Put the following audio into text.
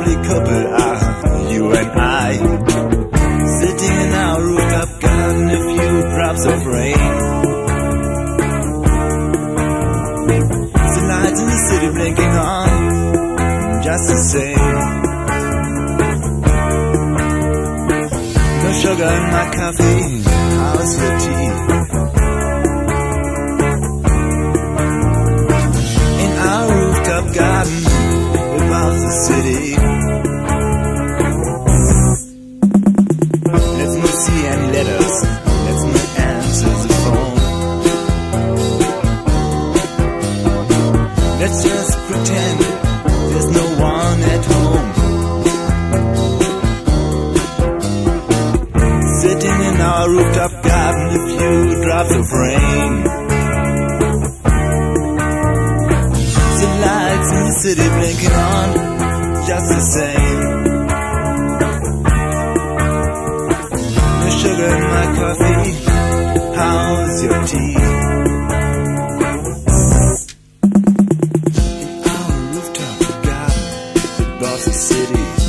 lovely couple are you and I, sitting in our rooftop garden, a few drops of rain. The lights in the city blinking on, just the same. No sugar in my coffee, how's your tea? In our rooftop garden, above the city. Let's not see any letters, let's not answer the phone. Let's just pretend there's no one at home. Sitting in our rooftop garden, a few drops of rain. The lights in the city blinking on, just the same. No sugar in my coffee, how's your tea? In our rooftop garden, above the city.